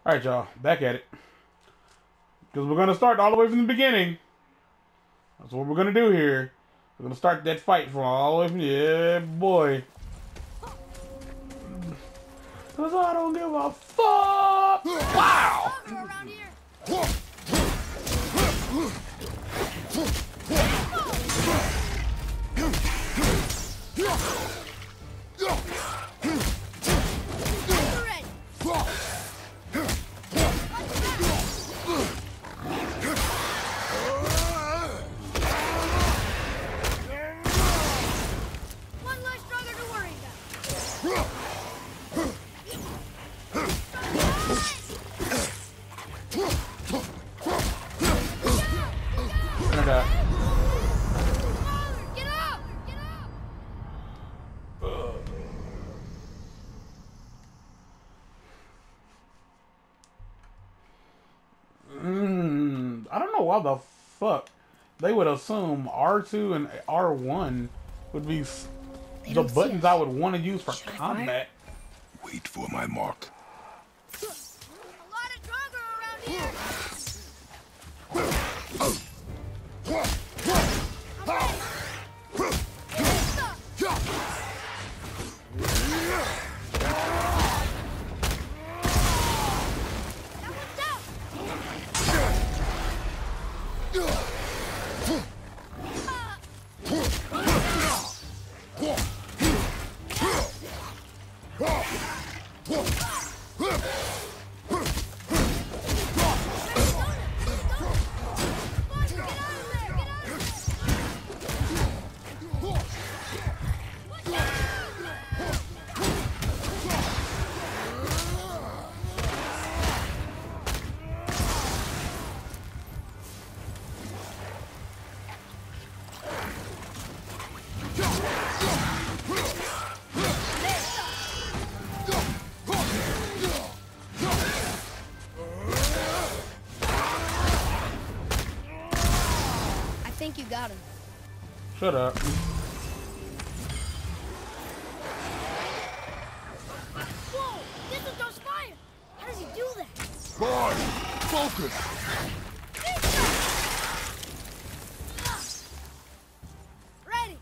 All right, y'all, back at it. Because we're gonna start all the way from the beginning. That's what we're gonna do here. We're gonna start that fight from all the way from boy. Cause I don't give a fuck. Wow. I don't know why the fuck they would assume R2 and R1 would be the buttons I would want to use for combat. Wait for my mark. A lot of Draugr around here. I think you got him. Shut up. Whoa! This one throws fire! How does he do that? Guard! Focus! Ready!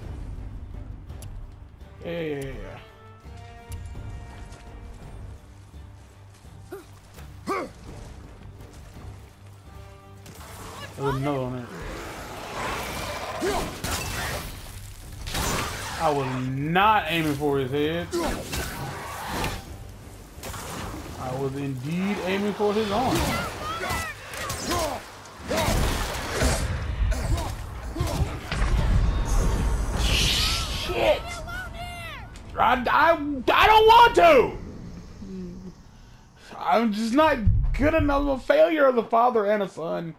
Yeah. There's another one there. I was not aiming for his head. I was indeed aiming for his arm. Shit! I don't want to! I'm just not good enough. I'm a failure as a father and a son.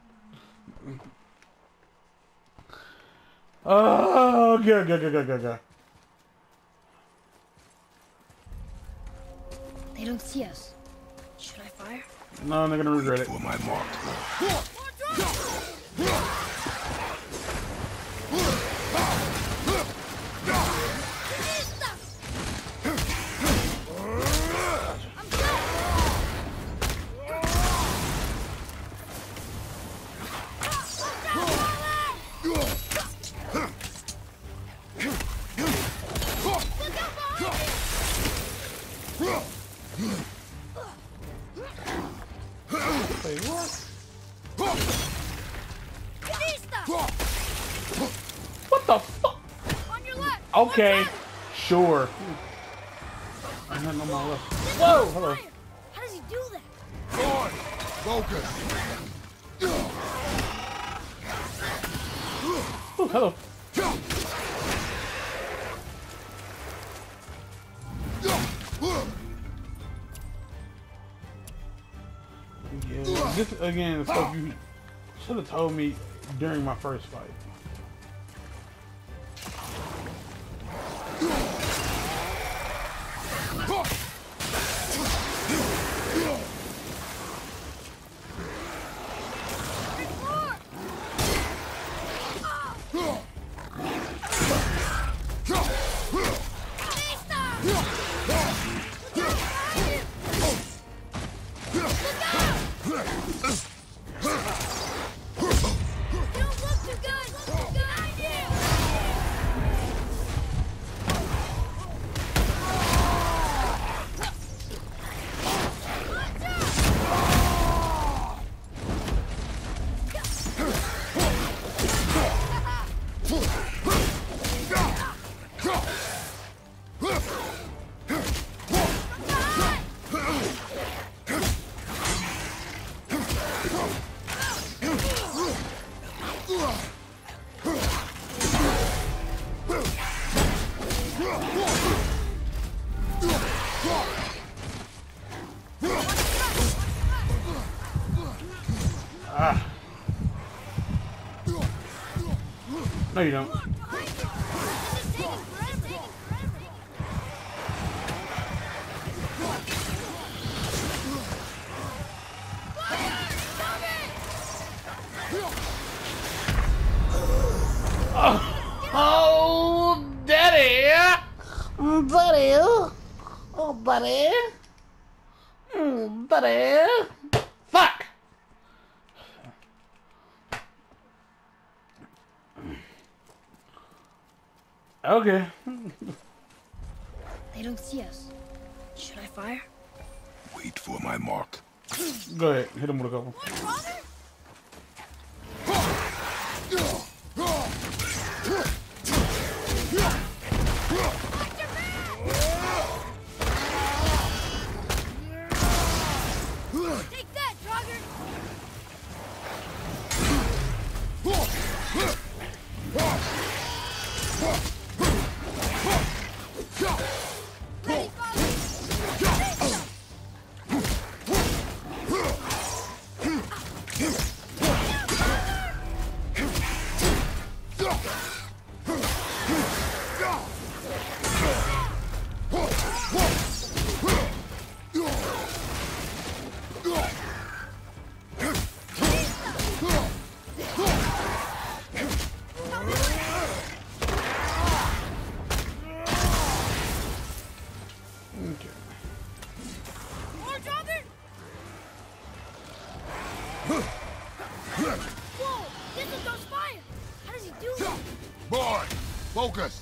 Oh, good. They don't see us. Should I fire? No, they're gonna regret it. For my mark. Wait, what? What the fuck? On your left! Okay, sure. I'm not on my left. Whoa, hello. How does he do that? Guard! Focus! Ooh, hello. Yeah, this again is stuff you should have told me during my first fight. Ah. No, you don't. Oh, daddy! Buddy! Oh, buddy! Buddy! Fuck! Okay. They don't see us. Should I fire? Wait for my mark. Go ahead. Hit him with a couple. What, father? Take that, Draugr! Ready, father? More, Draugr? Whoa! This is those fire! How does he do it? Boy, focus.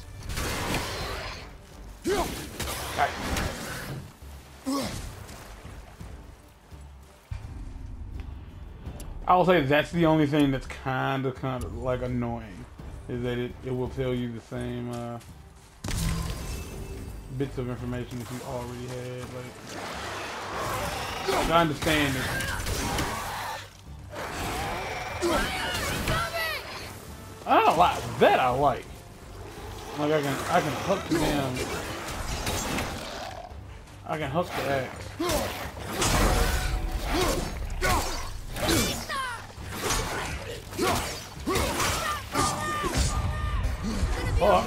I will say that's the only thing that's kind of like annoying, is that it will tell you the same bits of information that you already had. Like, I understand it. I don't like that. I like I can hook them. I can hook the axe. Oh.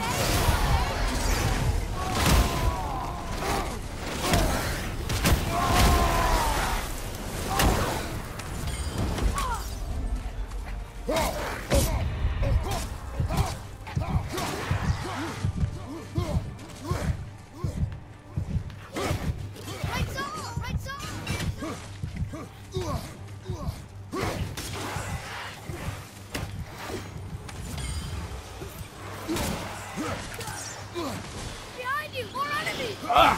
Behind you! More enemies! Ah.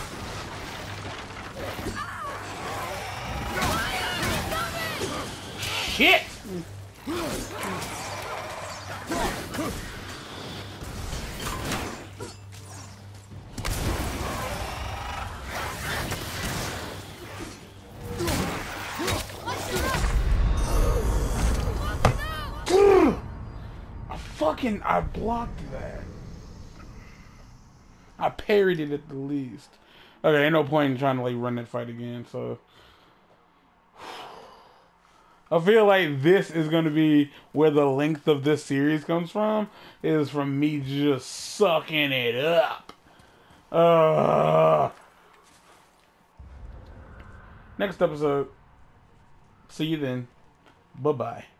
Shit! I blocked that. I parried it at the least. Okay, ain't no point in trying to like run that fight again, so I feel like this is gonna be where the length of this series comes from, is from me just sucking it up. Next episode. See you then. Bye-bye.